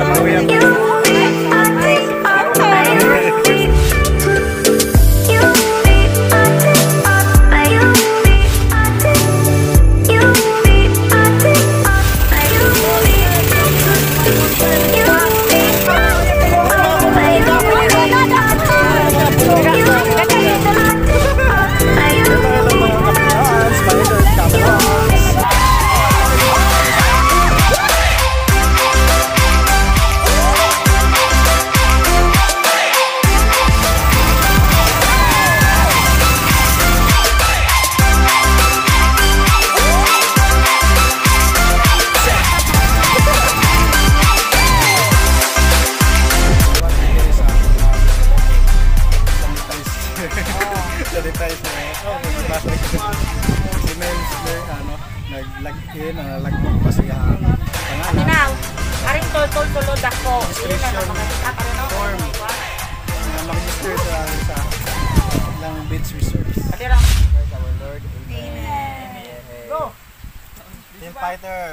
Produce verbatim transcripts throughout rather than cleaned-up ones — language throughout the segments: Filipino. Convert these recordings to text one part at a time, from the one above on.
Nag-log-in, nag-log-in pa siya. Pangalan. Aring tol-tol-tulod ako. Form. Mag-register sa sa ilang beach reserves. Adirang. Our Lord. Amen. Go! Team fighter.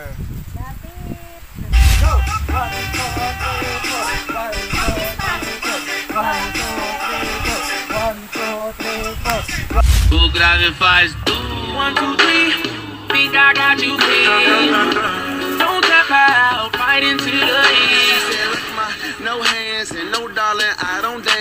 Go! One, two, three, four. One, two, three, four. One, two, three, four. O grave faz do one, two, three. Think I got you pinned. Don't tap out, fight into the east. No hands and no darling, I don't dance.